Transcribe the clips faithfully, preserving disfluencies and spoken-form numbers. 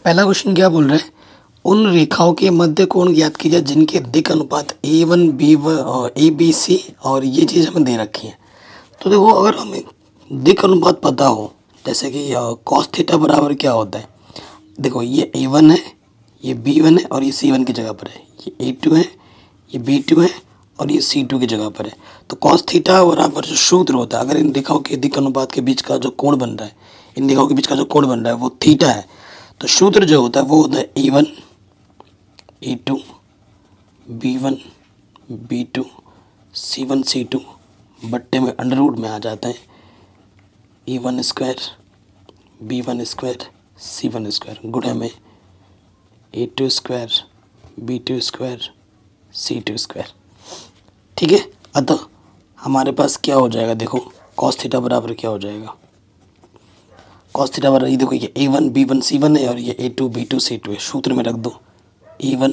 पहला क्वेश्चन क्या बोल रहा है, उन रेखाओं के मध्य कोण ज्ञात कीजिए जिनके दिक् अनुपात A one B one A B C और ये चीज़ हमें दे रखी है। तो देखो अगर हमें दिक् अनुपात पता हो, जैसे कि कॉस थीटा बराबर क्या होता है, देखो ये ए वन है, ये बी वन है और ये सी वन की जगह पर है, ये ए टू है, ये बी टू है और ये सी टू की जगह पर है। तो कॉस थीटा बराबर जो सूत्र होता है, अगर इन रेखाओं के दिक् अनुपात के बीच का जो कोण बन रहा है, इन रेखाओं के बीच का जो कोण बन रहा है वो थीटा है। तो सूत्र जो होता है वो होता है A one A two B one B two C one C two बट्टे में अंडर रूट में आ जाता है A one square B one square C one square गुणे में A two square B two square C two square. ठीक है, अतः हमारे पास क्या हो जाएगा, देखो कॉस थीटा बराबर क्या हो जाएगा, कॉस थीटा बराबर ये देखो ये A one B one C one है और ये A two B two C two है। सूत्र में रख दो A one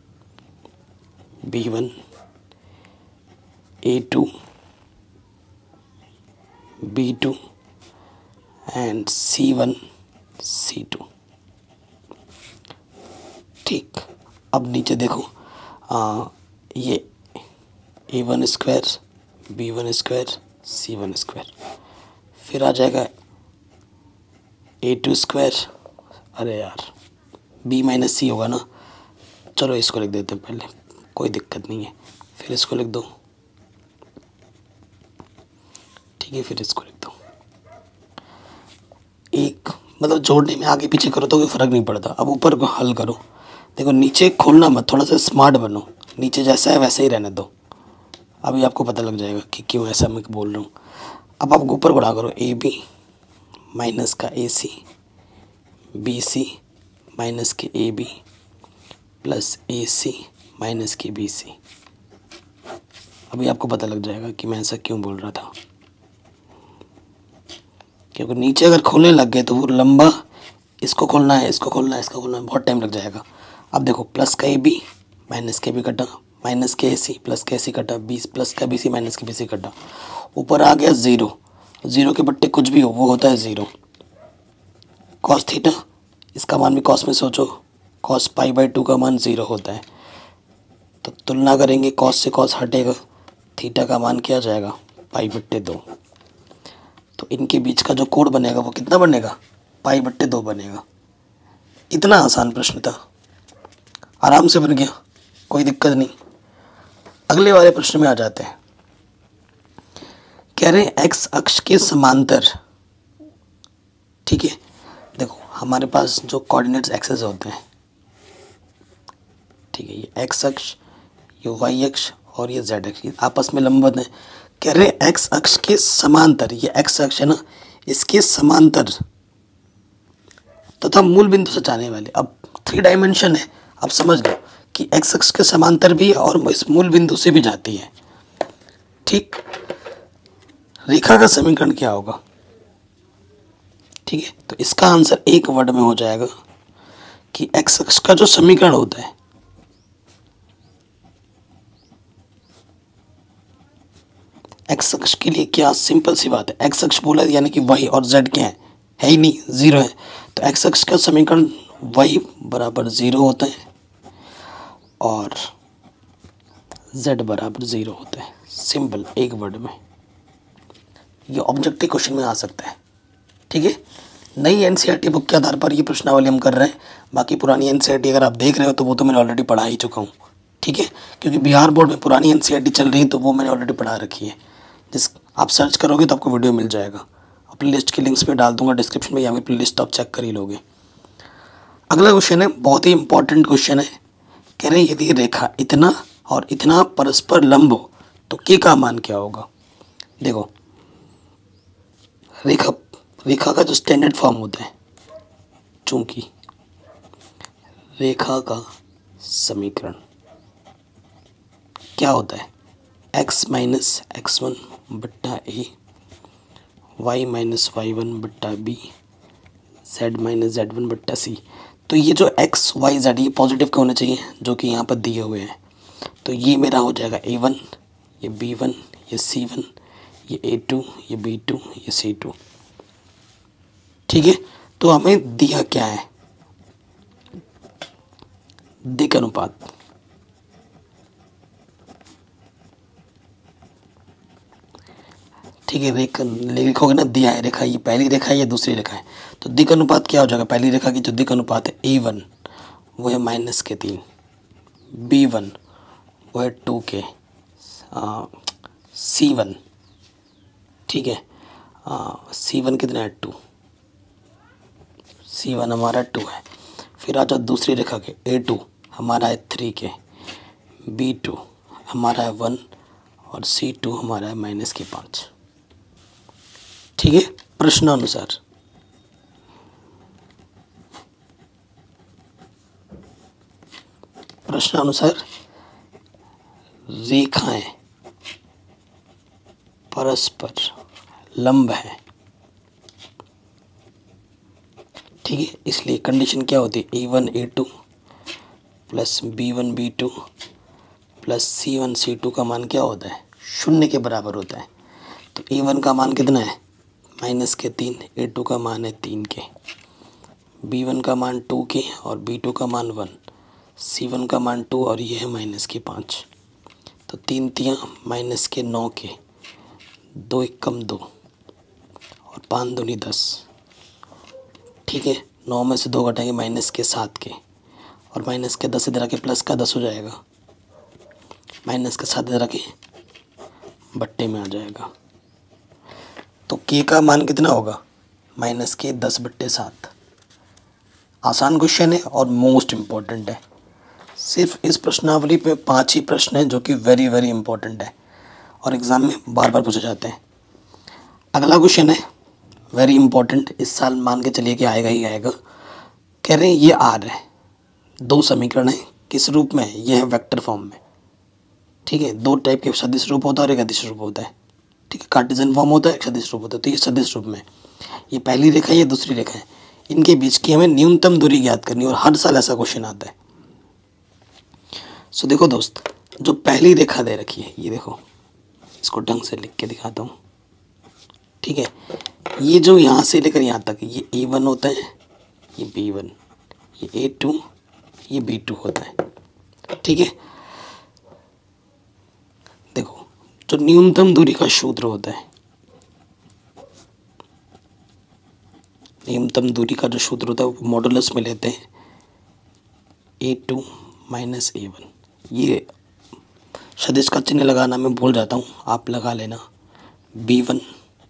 B one A two B two and C one C two. ठीक, अब नीचे देखो आ, ये A one square B one square C one square, फिर आ जाएगा ए टू स्क्वायर, अरे यार बी माइनस सी होगा ना, चलो इसको लिख देते हैं पहले, कोई दिक्कत नहीं है, फिर इसको लिख दो। ठीक है, फिर इसको लिख दो। एक मतलब जोड़ने में आगे पीछे करो तो कोई फ़र्क नहीं पड़ता। अब ऊपर को हल करो, देखो नीचे खोलना मत, थोड़ा सा स्मार्ट बनो, नीचे जैसा है वैसे ही रहने दो। अभी आपको पता लग जाएगा कि क्यों ऐसा मैं बोल रहा हूँ। अब आप ऊपर बढ़ा करो, ए बी माइनस का ए सी बी सी माइनस के A B plus A C minus के बी सी। अभी आपको पता लग जाएगा कि मैं ऐसा क्यों बोल रहा था, क्योंकि नीचे अगर खोलने लग गए तो वो लंबा, इसको खोलना है इसको खोलना है इसको खोलना है, बहुत टाइम लग जाएगा। अब देखो प्लस का ए बी माइनस के बी कटा, माइनस के ए सी प्लस के ए सी कटा, बीस प्लस का बी सी माइनस के बी सी कटा, ऊपर आ गया ज़ीरो, ज़ीरो के बट्टे कुछ भी हो वो होता है ज़ीरो। कॉस थीटा, इसका मान भी कॉस में सोचो, कॉस पाई बाई टू का मान ज़ीरो होता है। तो तुलना करेंगे, कॉस से कॉस हटेगा, थीटा का मान क्या जाएगा, पाई बट्टे दो। तो इनके बीच का जो कोण बनेगा वो कितना बनेगा, पाई बट्टे दो बनेगा। इतना आसान प्रश्न था, आराम से बन गया, कोई दिक्कत नहीं। अगले वाले प्रश्न में आ जाते हैं। कह रहे हैं एक्स अक्ष के समांतर। ठीक है, देखो हमारे पास जो कोऑर्डिनेट्स एक्सेस होते हैं, ठीक है, ये एक्स अक्ष, ये वाई अक्ष और ये जेड अक्ष आपस में लंबवत हैं। कह रहे हैं एक्स अक्ष के समांतर, ये एक्स अक्ष है ना, इसके समांतर तथा मूल बिंदु से जाने वाले। अब थ्री डायमेंशन है, अब समझ लो कि एक्स अक्ष के समांतर भी और इस मूल बिंदु से भी जाती है। ठीक, रेखा का समीकरण क्या होगा, ठीक है, तो इसका आंसर एक वर्ड में हो जाएगा कि एक्स अक्ष का जो समीकरण होता है, एक्स अक्ष के लिए क्या, सिंपल सी बात है, एक्स अक्ष बोला यानी कि वाई और जेड क्या है, है ही नहीं, ज़ीरो है। तो एक्स अक्ष का समीकरण वाई बराबर ज़ीरो होता है और जेड बराबर ज़ीरो होता है। सिंपल, एक वर्ड में। ये ऑब्जेक्टिव क्वेश्चन में आ सकता है। ठीक है, नई एनसीईआरटी बुक के आधार पर ये प्रश्नावली हम कर रहे हैं। बाकी पुरानी एनसीईआरटी अगर आप देख रहे हो तो वो तो मैंने ऑलरेडी पढ़ा ही चुका हूँ। ठीक है, क्योंकि बिहार बोर्ड में पुरानी एनसीईआरटी चल रही है तो वो मैंने ऑलरेडी पढ़ा रखी है। जिस आप सर्च करोगे तो आपको वीडियो मिल जाएगा। प्ले लिस्ट की लिंक्स में डाल दूंगा डिस्क्रिप्शन में, या फिर प्ले लिस्ट आप चेक कर ही लोगे। अगला क्वेश्चन है, बहुत ही इंपॉर्टेंट क्वेश्चन है। कह रहे हैं यदि रेखा इतना और इतना परस्पर लंब हो तो के का मान क्या होगा। देखो रेखा रेखा का जो स्टैंडर्ड फॉर्म होता है, चूंकि रेखा का समीकरण क्या होता है, एक्स माइनस एक्स वन बट्टा ए, वाई माइनस वाई वन बट्टा बी, जेड माइनस जेड वन बट्टा सी। तो ये जो एक्स वाई जेड ये पॉजिटिव के होने चाहिए जो कि यहाँ पर दिए हुए हैं। तो ये मेरा हो जाएगा ए वन, ये बी वन, ये सी वन, ये ए टू, ये बी टू, ये सी टू। ठीक है, तो हमें दिया क्या है, दिक् अनुपात। ठीक है, रेखा लिखोगे ना, दिया है रेखा, ये पहली रेखा है, ये दूसरी रेखा है, तो दिक् अनुपात क्या हो जाएगा? पहली रेखा की जो दिक् अनुपात है ए वन वो है माइनस के तीन, बी वन वो है टू के, सी वन, ठीक है, सी वन कितना है? टू, सी वन हमारा टू है। फिर आ जाओ दूसरी रेखा के, ए टू हमारा है थ्री के, बी टू हमारा है वन, और सी टू हमारा है माइनस के पाँच। ठीक है, प्रश्नानुसार प्रश्नानुसार रेखाएं परस्पर लंब है। ठीक है, इसलिए कंडीशन क्या होती है? A one A two plus B one B two plus C one C two का मान क्या होता है? शून्य के बराबर होता है। तो ए वन का मान कितना है? माइनस के तीन, ए टू का मान है तीन के, बी वन का मान टू के और बी टू का मान वन, सी वन का मान टू और ये है माइनस के पाँच। तो तीन तियाँ माइनस के नौ के, दो एक कम दो और पाँच दूनी दस। ठीक है, नौ में से दो घटाएंगे माइनस के सात के, और माइनस के दस इधर आके प्लस का दस हो जाएगा, माइनस के सात इधर आके बट्टे में आ जाएगा। तो के का मान कितना होगा? माइनस के दस बट्टे सात। आसान क्वेश्चन है और मोस्ट इम्पॉर्टेंट है। सिर्फ इस प्रश्नावली पे पांच ही प्रश्न हैं जो कि वेरी वेरी इंपॉर्टेंट है और एग्ज़ाम में बार बार पूछे जाते हैं। अगला क्वेश्चन है वेरी इंपॉर्टेंट, इस साल मान के चलिए कि आएगा ही आएगा। कह रहे हैं ये आर है, दो समीकरण है, किस रूप में? ये है वेक्टर फॉर्म में। ठीक है, दो टाइप के सदिश रूप होता है और एक अदिश रूप होता है। ठीक है, कार्टेशियन फॉर्म होता है, एक सदिश रूप होता है। तो ये सदिश रूप में, ये पहली रेखा है, ये दूसरी रेखा है, इनके बीच की हमें न्यूनतम दूरी ज्ञात करनी है और हर साल ऐसा क्वेश्चन आता है। सो देखो दोस्त, जो पहली रेखा दे रखी है, ये देखो, इसको ढंग से लिख के दिखाता हूँ। ठीक है, ये जो यहाँ से लेकर यहाँ तक, ये ए वन होता है, ये बी वन, ये ए टू, ये बी टू होता है। ठीक है, देखो जो न्यूनतम दूरी का सूत्र होता है, न्यूनतम दूरी का जो सूत्र होता है वो मॉडुलस में लेते हैं A two minus A one. ये सदिश का चिन्ह लगाना मैं भूल जाता हूँ, आप लगा लेना, B one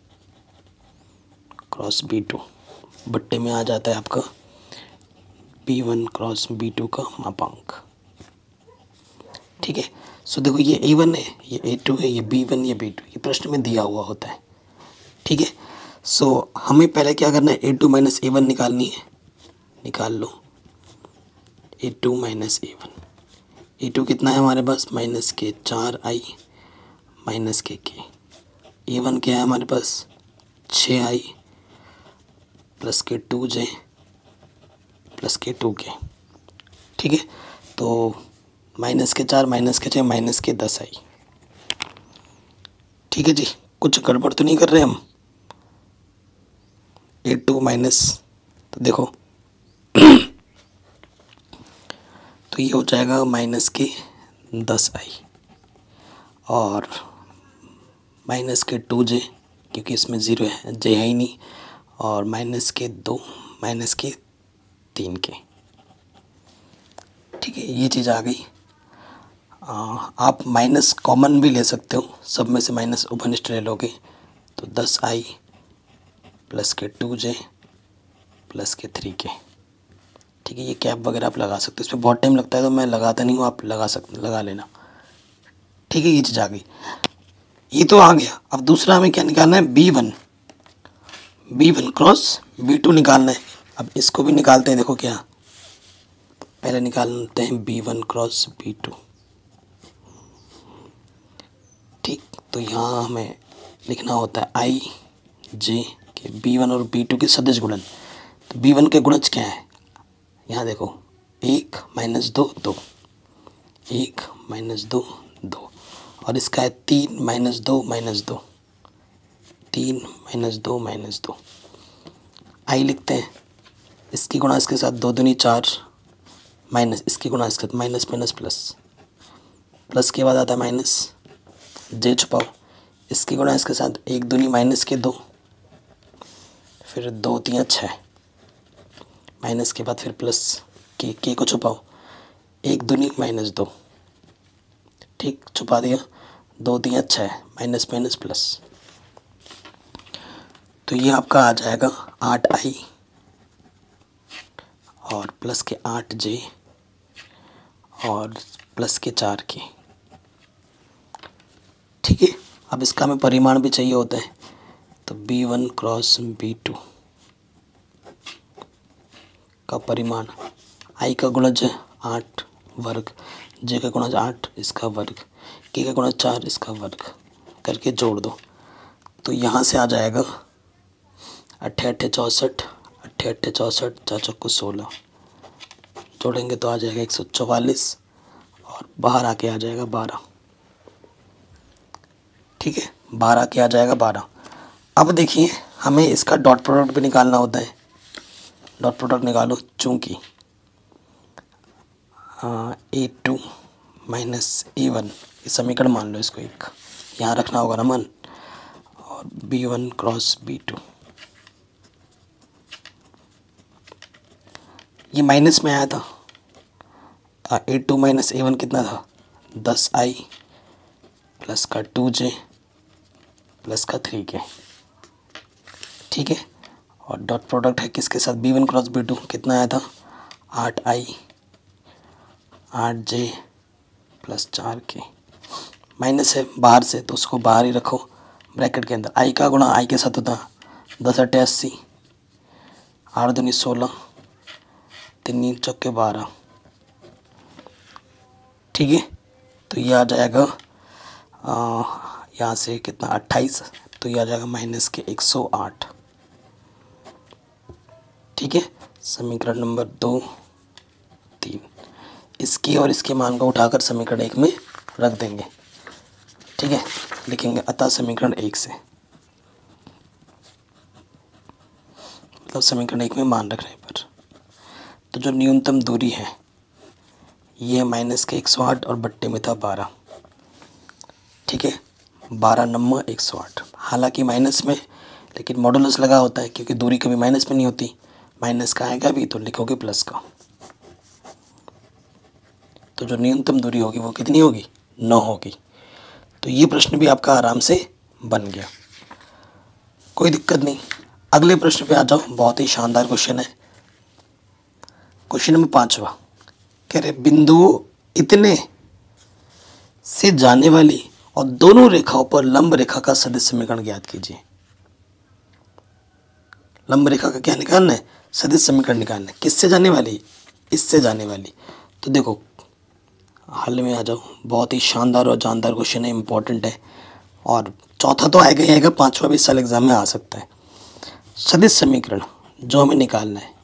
cross B two बट्टे में आ जाता है आपका B one cross B two का मापांक। ठीक है, सो देखो ये ए वन है, ये ए टू है, ये बी वन, ये बी टू, ये प्रश्न में दिया हुआ होता है। ठीक है, सो हमें पहले क्या करना है? A two minus A one निकालनी है, निकाल लो A two minus A one. A two कितना है हमारे पास? माइनस के चार आई माइनस के के। ए वन क्या है हमारे पास? छः आई प्लस के टू जे प्लस के टू के। ठीक है, तो माइनस के चार माइनस के छः माइनस के दस आई। ठीक है जी, कुछ गड़बड़ तो नहीं कर रहे हम? ए टू माइनस, तो देखो तो ये हो जाएगा माइनस के दस आई और माइनस के टू जे, क्योंकि इसमें ज़ीरो है, जे है ही नहीं, और माइनस के दो माइनस के तीन के। ठीक है, ये चीज़ आ गई। आ, आप माइनस कॉमन भी ले सकते हो, सब में से माइनस उपनिष्ठ ले लोगे तो दस आई प्लस के टू जे प्लस के थ्री के। ठीक है, ये कैप वगैरह आप लगा सकते हो, इसमें बहुत टाइम लगता है तो मैं लगाता नहीं हूँ, आप लगा सकते लगा लेना। ठीक है, ये चीज़ आ गई, ये तो आ गया। अब दूसरा हमें क्या निकालना है? B one, B one cross B two निकालना है। अब इसको भी निकालते हैं, देखो क्या, पहले निकालते हैं B one cross B two. ठीक, तो यहाँ हमें लिखना होता है I J k B one और बी टू के सदिश गुणन। तो बी वन के गुणज क्या है? यहाँ देखो, एक माइनस दो दो, एक माइनस दो दो, और इसका है तीन माइनस दो माइनस दो, तीन माइनस दो माइनस दो। आई लिखते हैं, इसकी गुणा इसके साथ दो दूनी चार माइनस इसके गुणा इसके माइनस माइनस प्लस, प्लस के बाद आता है माइनस, जे छुपाओ इसके गुणा इसके साथ, एक दूनी माइनस के दो, फिर दो तीन छः, माइनस के बाद फिर प्लस के, के को छुपाओ, एक दूनी माइनस दो, ठीक छुपा दिया, दो तीन छः, माइनस माइनस प्लस, तो ये आपका आ जाएगा आठ आई और प्लस के आठ जे और प्लस के चार के, ठीक है। अब इसका हमें परिमाण भी चाहिए होता है, तो B one cross B two का परिमाण, आई का गुणज आठ वर्ग, जे का गुणज आठ इसका वर्ग, के का गुणज चार इसका वर्ग करके जोड़ दो, तो यहाँ से आ जाएगा अट्ठे अट्ठे चौंसठ, अट्ठे अट्ठे चौंसठ, चार चौको सोलह, जोड़ेंगे तो आ जाएगा एक सौ चौवालीस और बाहर आके आ जाएगा बारह, ठीक है, बारह के आ जाएगा बारह। अब देखिए हमें इसका डॉट प्रोडक्ट भी निकालना होता है, डॉट प्रोडक्ट निकालो, चूँकि A two minus A one ये समीकरण मान लो, इसको एक यहाँ रखना होगा ना मन, और B one cross B two, ये माइनस में आया था, A two minus A one कितना था, दस आई प्लस का टू जे प्लस का थ्री के, ठीक है, और डॉट प्रोडक्ट है किसके साथ, B one cross B two कितना आया था, आठ आई आठ जे प्लस चार के, माइनस है बाहर से तो उसको बाहर ही रखो ब्रैकेट के अंदर, आई का गुणा आई के साथ होता दस अट्ठे अस्सी, आठ दूनी सोलह, तीन चौके बारह, ठीक है, तो ये आ जाएगा यहाँ से कितना अट्ठाईस, तो ये आ जाएगा माइनस के एक सौ आठ, ठीक है। समीकरण नंबर दो तीन, इसके और इसके मान को उठाकर समीकरण एक में रख देंगे, ठीक है, लिखेंगे अतः समीकरण एक से, मतलब समीकरण एक में मान रखने पर, तो जो न्यूनतम दूरी है ये माइनस के एक सौ आठ और बट्टे में था बारह, ठीक है, बारह नम्बर एक सौ आठ, हालांकि माइनस में लेकिन मॉडुलस लगा होता है क्योंकि दूरी कभी माइनस में नहीं होती, माइनस का आएगा भी तो लिखोगे प्लस का, तो जो न्यूनतम दूरी होगी वो कितनी होगी, नौ होगी। तो ये प्रश्न भी आपका आराम से बन गया, कोई दिक्कत नहीं। अगले प्रश्न पे आ जाओ, बहुत ही शानदार क्वेश्चन है, क्वेश्चन नंबर पांचवा, कह रहे बिंदु इतने से जाने वाली और दोनों रेखाओं पर लंब रेखा का सदिश समीकरण ज्ञात कीजिए। लंब रेखा का क्या निकालना है, सदिश समीकरण निकालना है, किससे जाने वाली, इससे जाने वाली। तो देखो हल में आ जाओ, बहुत ही शानदार और जानदार क्वेश्चन है, इंपॉर्टेंट है, और चौथा तो आएगा ही आएगा, पांचवा भी इस साल एग्जाम में आ सकता है। सदिश समीकरण जो हमें निकालना है,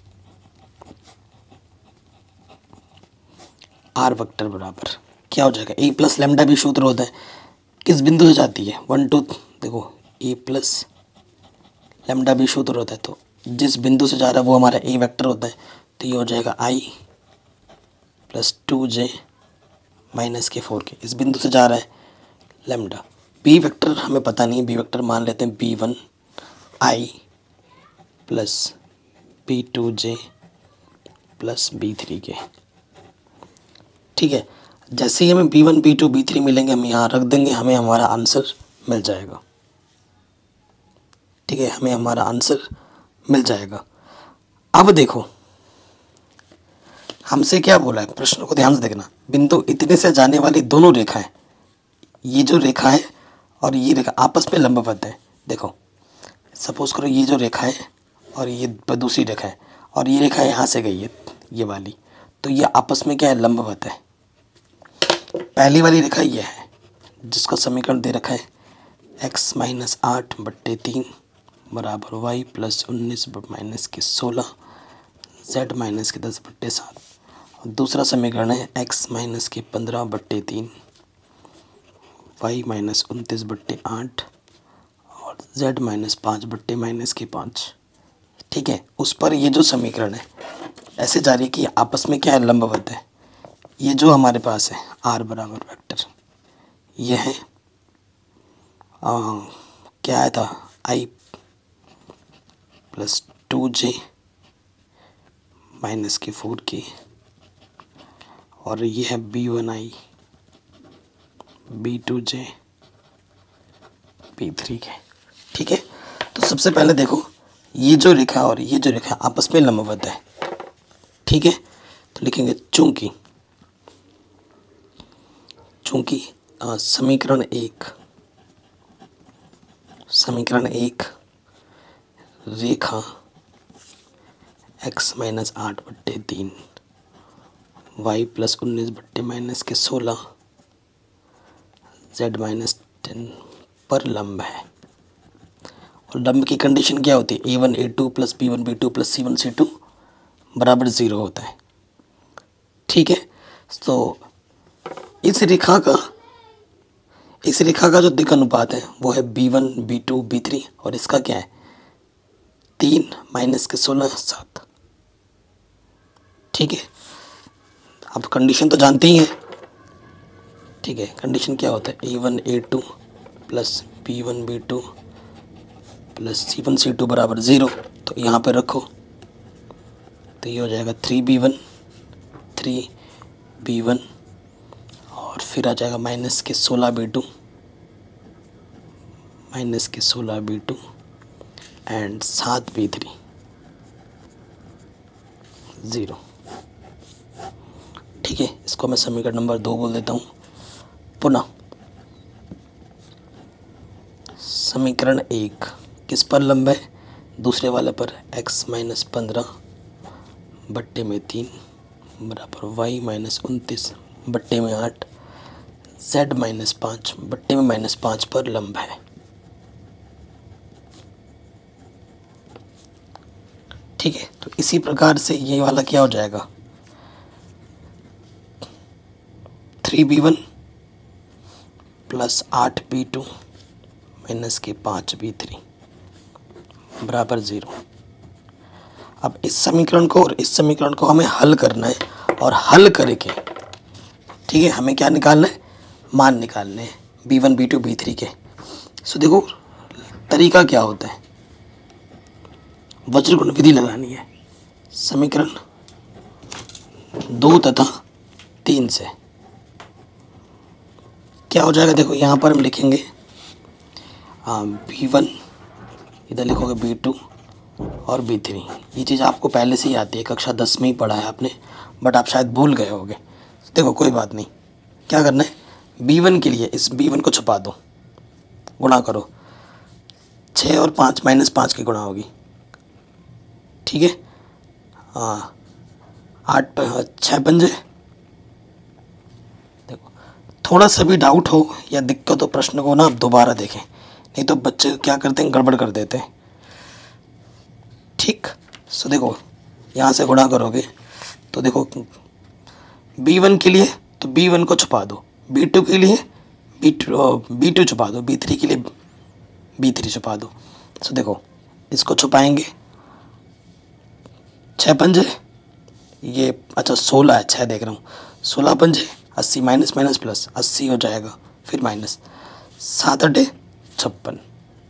आर वेक्टर बराबर क्या हो जाएगा, ए प्लस लेमडा भी सूत्र होता है, किस बिंदु से जाती है, वन टू, देखो ए प्लस लेमडा भी सूत्र होता है, तो जिस बिंदु से जा रहा है वो हमारा ए वेक्टर होता है, तो ये हो जाएगा I plus two J minus के फोर के, इस बिंदु से जा रहा है लेमडा। बी वेक्टर हमें पता नहीं, बी वेक्टर मान लेते हैं B one I plus B two J plus B three k, ठीक है। जैसे ही हमें B one B two B three मिलेंगे हम यहाँ रख देंगे, हमें हमारा आंसर मिल जाएगा, ठीक है, हमें हमारा आंसर मिल जाएगा। अब देखो हमसे क्या बोला है, प्रश्न को ध्यान से देखना, बिंदु इतने से जाने वाली दोनों रेखाएं, ये जो रेखा है और ये रेखा आपस में लंबवत है। देखो सपोज करो ये जो रेखा है और ये दूसरी रेखा है, और ये रेखा यहाँ से गई है ये वाली, तो ये आपस में क्या है, लंबवत है। पहली वाली रेखा ये है जिसका समीकरण दे रखा है एक्स माइनस आठ बट्टे तीन बराबर वाई प्लस उन्नीस माइनस के सोलह जेड माइनस के दस बट्टे सात, और दूसरा समीकरण है एक्स माइनस के पंद्रह बट्टे तीन वाई माइनस उनतीस बट्टे आठ और जेड माइनस पाँच बट्टे माइनस के पाँच, ठीक है। उस पर ये जो समीकरण है ऐसे जा रही है कि आपस में क्या है, लंबवत है। ये जो हमारे पास है आर बराबर वेक्टर, ये है आ, क्या आया था, I plus two J minus के फोर के, और ये है B one I B two J B three k. ठीक है, तो सबसे पहले देखो ये जो रेखा और ये जो रेखा आपस में लंबवत है। ठीक है, तो लिखेंगे चूंकि चूंकि आ, समीकरण एक समीकरण एक रेखा x माइनस आठ बट्टे तीन वाई प्लस उन्नीस बट्टे माइनस के सोलह z माइनस टेन पर लंब है। और लंब की कंडीशन क्या होती है, A one A two plus B one B two plus C one C two बराबर ज़ीरो होता है। ठीक है, तो इस रेखा का इस रेखा का जो दिक् अनुपात है वो है B one B two B three, और इसका क्या है, तीन माइनस के सोलह सात। ठीक है, अब कंडीशन तो जानते ही हैं। ठीक है, कंडीशन क्या होता है, A one A two plus B one B two plus C one C two बराबर ज़ीरो। तो यहाँ पे रखो, तो ये हो जाएगा three B one three B one और फिर आ जाएगा माइनस के सोलह बी टू माइनस के सोलह बी टू एंड सात बी थ्री ज़ीरो। ठीक है, इसको मैं समीकरण नंबर दो बोल देता हूँ। पुनः समीकरण एक किस पर लंब है, दूसरे वाले पर, x माइनस पंद्रह बट्टे में तीन बराबर y माइनस उनतीस बट्टे में आठ z माइनस पाँच बट्टे में माइनस पाँच पर लंब है। ठीक है, तो इसी प्रकार से ये वाला क्या हो जाएगा, थ्री बी वन प्लस आठ बी टू माइनस के पाँच बी थ्री बराबर ज़ीरो। अब इस समीकरण को और इस समीकरण को हमें हल करना है, और हल करके ठीक है हमें क्या निकालना है, मान निकालने हैं B one B two B three के। सो देखो तरीका क्या होता है, वज्रगुण विधि लगानी है समीकरण दो तथा तीन से। क्या हो जाएगा, देखो यहाँ पर हम लिखेंगे बी वन, इधर लिखोगे बी टू और बी थ्री। ये चीज़ आपको पहले से ही आती है, कक्षा दस में ही पढ़ा है आपने, बट आप शायद भूल गए होगे। देखो कोई बात नहीं, क्या करना है, बी वन के लिए इस बी वन को छुपा दो, गुणा करो, छः और पाँच माइनस पाँच की गुणा होगी। ठीक है, हाँ आठ छः पंजे। देखो थोड़ा सा भी डाउट हो या दिक्कत हो प्रश्न को ना आप दोबारा देखें, नहीं तो बच्चे क्या करते हैं, गड़बड़ कर देते हैं। ठीक, सो देखो यहाँ से गुणा करोगे तो देखो बी वन के लिए तो बी वन को छुपा दो, बी टू के लिए बी टू बी टू छुपा दो, बी थ्री के लिए बी थ्री छुपा दो। सो देखो इसको छुपाएंगे, छः पंजे ये अच्छा सोलह है, छः देख रहा हूँ, सोलह पंजे अस्सी माइनस माइनस प्लस अस्सी हो जाएगा, फिर माइनस सात अठे छप्पन।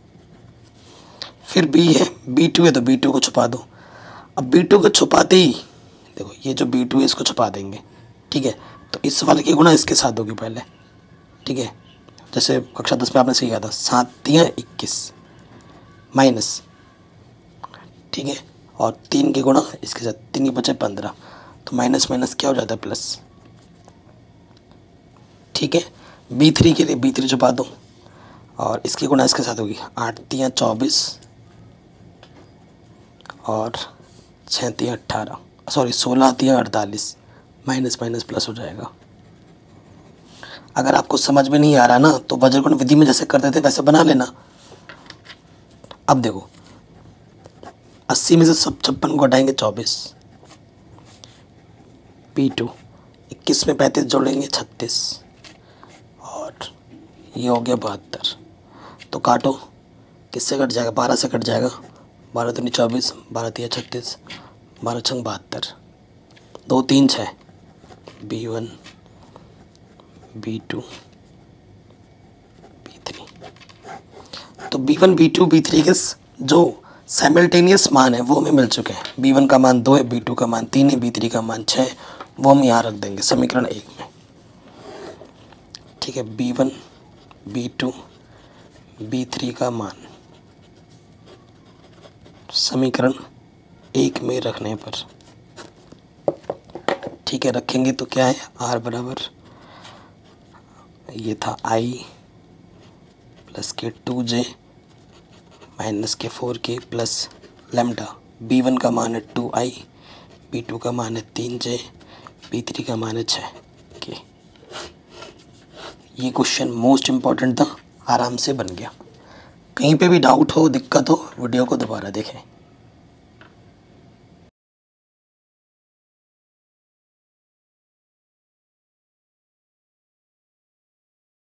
फिर बी है, बी टू है तो बी टू को छुपा दो। अब बी टू को छुपाते ही देखो ये जो बी टू है इसको छुपा देंगे। ठीक है, तो इस वाले की गुणा इसके साथ होगी पहले। ठीक है, जैसे कक्षा दस में आपने सीखा था, सात तिया इक्कीस माइनस, ठीक है, और तीन की गुणा इसके साथ, तीन के बचे पंद्रह, तो माइनस माइनस क्या हो जाता है प्लस। ठीक है, बी थ्री के लिए बी थ्री छुपा दो और इसकी गुणा इसके साथ होगी, आठ तिया चौबीस और छः तिया अट्ठारह, सॉरी सोलह तिया अड़तालीस, माइनस माइनस प्लस हो जाएगा। अगर आपको समझ में नहीं आ रहा ना तो वज्रगुण विधि में जैसे करते थे वैसे बना लेना। अब देखो अस्सी में से सब छप्पन को हटाएंगे चौबीस, पी टू इक्कीस में पैंतीस जोड़ेंगे छत्तीस, और ये हो गया बहत्तर। तो काटो, किससे कट जाएगा, बारह से कट जाएगा, बारह दूनी चौबीस, बारह तिया छत्तीस, बारह छंग बहत्तर। दो तीन छः, B one B two B three. तो B one B two B three के जो साइमल्टेनियस मान है वो हमें मिल चुके हैं। बी वन का मान दो है, बी टू का मान तीन है, बी थ्री का मान छः है, वो हम यहाँ रख देंगे समीकरण एक में। ठीक है, B one B two B three का मान समीकरण एक में रखने पर, ठीक है, रखेंगे तो क्या है, आर बराबर ये था आई प्लस के टू जे माइनस के four k plus lambda. B one का मान है टू आई, बी टू का मान है तीन जे, बी थ्री का मान है छः के। ये क्वेश्चन मोस्ट इम्पॉर्टेंट था, आराम से बन गया। कहीं पे भी डाउट हो, दिक्कत हो, वीडियो को दोबारा देखें।